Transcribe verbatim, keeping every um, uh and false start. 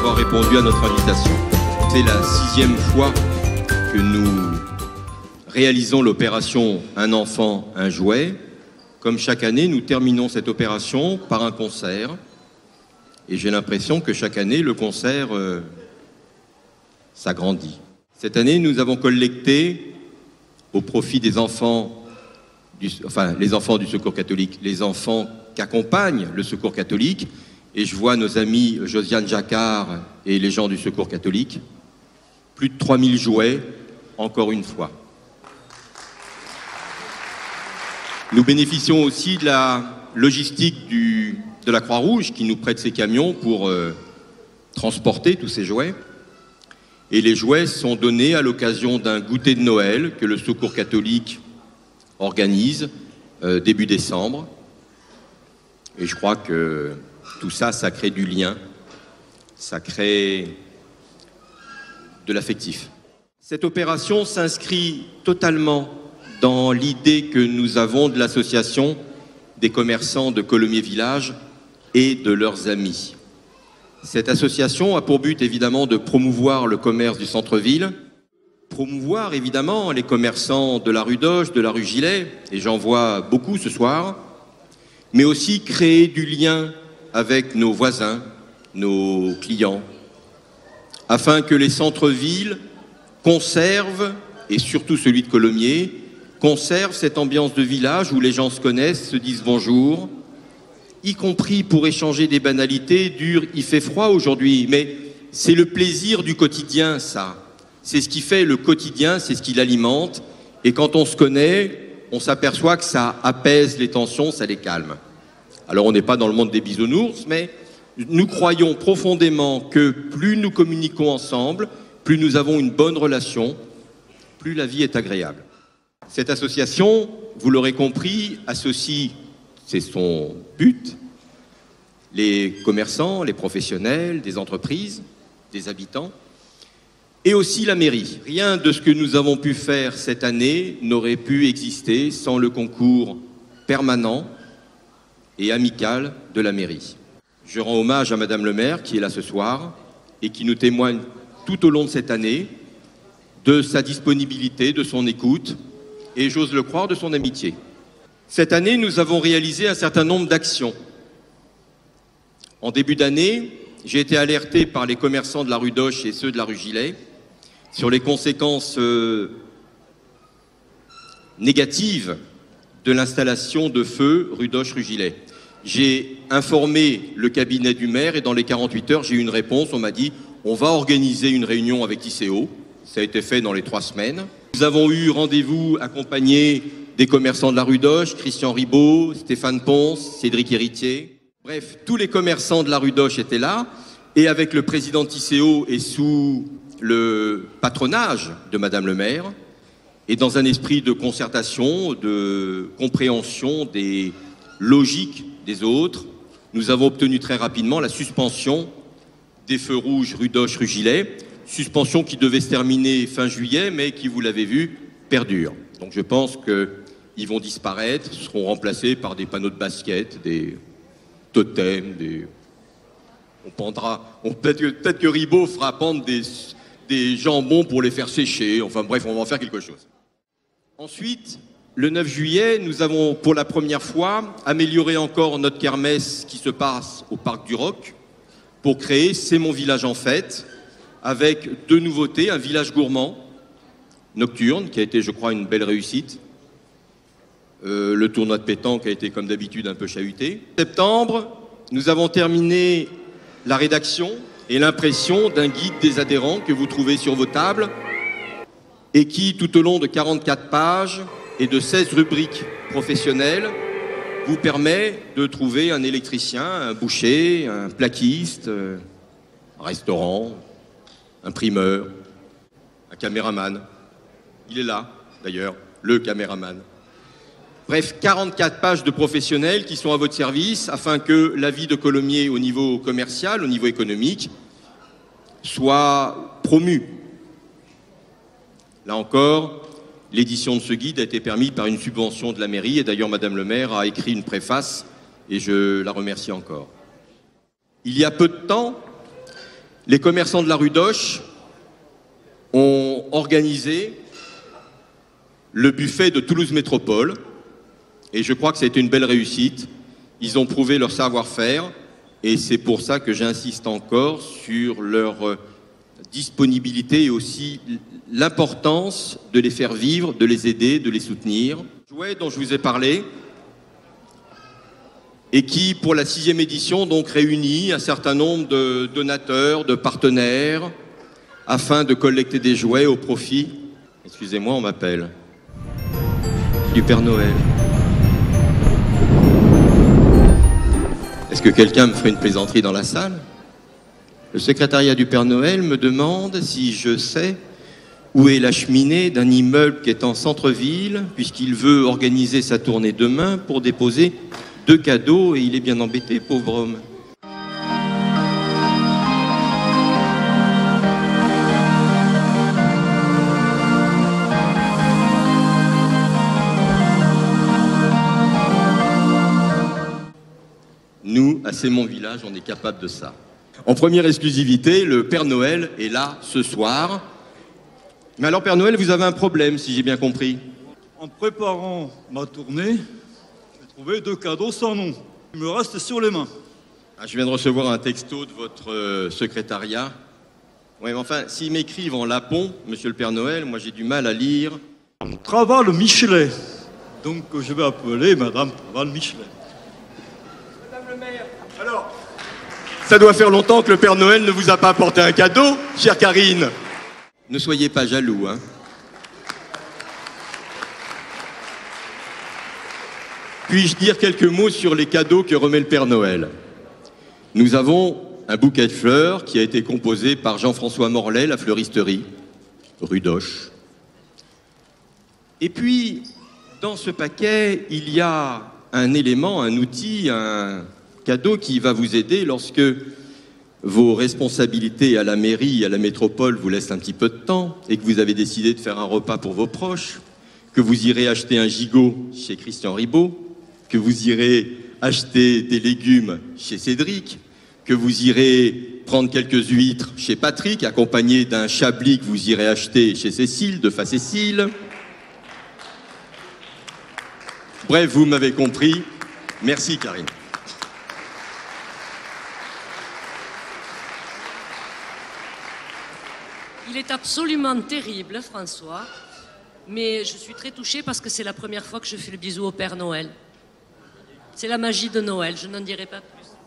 d'avoir répondu à notre invitation. C'est la sixième fois que nous réalisons l'opération Un enfant, un jouet. Comme chaque année, nous terminons cette opération par un concert. Et j'ai l'impression que chaque année, le concert euh, s'agrandit. Cette année, nous avons collecté au profit des enfants, du, enfin les enfants du Secours catholique, les enfants qui accompagnent le Secours catholique. Et je vois nos amis Josiane Jacquard et les gens du Secours catholique. Plus de trois mille jouets, encore une fois. Nous bénéficions aussi de la logistique du, de la Croix-Rouge qui nous prête ses camions pour euh, transporter tous ces jouets. Et les jouets sont donnés à l'occasion d'un goûter de Noël que le Secours catholique organise euh, début décembre. Et je crois que tout ça, ça crée du lien, ça crée de l'affectif. Cette opération s'inscrit totalement dans l'idée que nous avons de l'association des commerçants de Colomiers Village et de leurs amis. Cette association a pour but évidemment de promouvoir le commerce du centre-ville, promouvoir évidemment les commerçants de la rue d'Auch, de la rue Gillet, et j'en vois beaucoup ce soir, mais aussi créer du lien avec nos voisins, nos clients, afin que les centres-villes conservent, et surtout celui de Colomiers, conserve cette ambiance de village où les gens se connaissent, se disent bonjour, y compris pour échanger des banalités dures. Il fait froid aujourd'hui, mais c'est le plaisir du quotidien, ça. C'est ce qui fait le quotidien, c'est ce qui l'alimente. Et quand on se connaît, on s'aperçoit que ça apaise les tensions, ça les calme. Alors on n'est pas dans le monde des bisounours, mais nous croyons profondément que plus nous communiquons ensemble, plus nous avons une bonne relation, plus la vie est agréable. Cette association, vous l'aurez compris, associe, c'est son but, les commerçants, les professionnels, des entreprises, des habitants, et aussi la mairie. Rien de ce que nous avons pu faire cette année n'aurait pu exister sans le concours permanent et amical de la mairie. Je rends hommage à Madame le maire qui est là ce soir et qui nous témoigne tout au long de cette année de sa disponibilité, de son écoute, et j'ose le croire, de son amitié. Cette année, nous avons réalisé un certain nombre d'actions. En début d'année, j'ai été alerté par les commerçants de la rue d'Auch et ceux de la rue Gillet sur les conséquences euh, négatives de l'installation de feux rue d'Auch, rue Gillet. J'ai informé le cabinet du maire et dans les quarante-huit heures, j'ai eu une réponse. On m'a dit on va organiser une réunion avec I C O. Ça a été fait dans les trois semaines. Nous avons eu rendez-vous accompagné des commerçants de la rue d'Auch, Christian Ribaud, Stéphane Ponce, Cédric Héritier. Bref, tous les commerçants de la rue d'Auch étaient là. Et avec le président de I C O et sous le patronage de Madame le maire, et dans un esprit de concertation, de compréhension des logiques des autres, nous avons obtenu très rapidement la suspension des feux rouges rue d'Auch, rue Gillet, suspension qui devait se terminer fin juillet, mais qui, vous l'avez vu, perdure. Donc je pense qu'ils vont disparaître, seront remplacés par des panneaux de basket, des totems, des... On pendra... On... Peut-être que, peut-être que Ribaud fera pendre des, des jambons pour les faire sécher. Enfin bref, on va en faire quelque chose. Ensuite, le neuf juillet, nous avons pour la première fois amélioré encore notre kermesse qui se passe au Parc du Roc pour créer C'est mon village en fête, avec deux nouveautés, un village gourmand nocturne, qui a été, je crois, une belle réussite. Euh, le tournoi de pétanque a été, comme d'habitude, un peu chahuté. En septembre, nous avons terminé la rédaction et l'impression d'un guide des adhérents que vous trouvez sur vos tables et qui, tout au long de quarante-quatre pages et de seize rubriques professionnelles, vous permet de trouver un électricien, un boucher, un plaquiste, un restaurant, un primeur, un caméraman. Il est là, d'ailleurs, le caméraman. Bref, quarante-quatre pages de professionnels qui sont à votre service afin que la vie de Colomiers au niveau commercial, au niveau économique, soit promue. Là encore, l'édition de ce guide a été permise par une subvention de la mairie et d'ailleurs Madame le maire a écrit une préface et je la remercie encore. Il y a peu de temps, les commerçants de la rue d'Auch ont organisé le buffet de Toulouse Métropole et je crois que ça a été une belle réussite. Ils ont prouvé leur savoir-faire et c'est pour ça que j'insiste encore sur leur disponibilité et aussi l'importance de les faire vivre, de les aider, de les soutenir. Jouet dont je vous ai parlé et qui, pour la sixième édition, donc réunit un certain nombre de donateurs, de partenaires, afin de collecter des jouets au profit, excusez-moi, on m'appelle, du Père Noël. Est-ce que quelqu'un me ferait une plaisanterie dans la salle? Le secrétariat du Père Noël me demande si je sais où est la cheminée d'un immeuble qui est en centre-ville, puisqu'il veut organiser sa tournée demain pour déposer deux cadeaux et il est bien embêté, pauvre homme. Nous, à C'est mon village, on est capable de ça. En première exclusivité, le Père Noël est là ce soir. Mais alors, Père Noël, vous avez un problème, si j'ai bien compris. En préparant ma tournée, j'ai trouvé deux cadeaux sans nom. Ils me restent sur les mains. Ah, je viens de recevoir un texto de votre euh, secrétariat. Oui, mais enfin, s'ils m'écrivent en lapon, Monsieur le Père Noël, moi j'ai du mal à lire. Traval Michelet. Donc je vais appeler Madame Traval Michelet. Madame le maire, alors, ça doit faire longtemps que le Père Noël ne vous a pas apporté un cadeau, chère Karine. Ne soyez pas jaloux, hein. Puis-je dire quelques mots sur les cadeaux que remet le Père Noël? Nous avons un bouquet de fleurs qui a été composé par Jean-François Morlet, la fleuristerie, rue d'Auch. Et puis, dans ce paquet, il y a un élément, un outil, un cadeau qui va vous aider lorsque vos responsabilités à la mairie, à la métropole vous laissent un petit peu de temps et que vous avez décidé de faire un repas pour vos proches, que vous irez acheter un gigot chez Christian Ribot, que vous irez acheter des légumes chez Cédric, que vous irez prendre quelques huîtres chez Patrick, accompagné d'un chablis que vous irez acheter chez Cécile, de Facécile. Bref, vous m'avez compris. Merci, Karine. Il est absolument terrible, François, mais je suis très touchée parce que c'est la première fois que je fais le bisou au Père Noël. C'est la magie de Noël, je n'en dirai pas plus.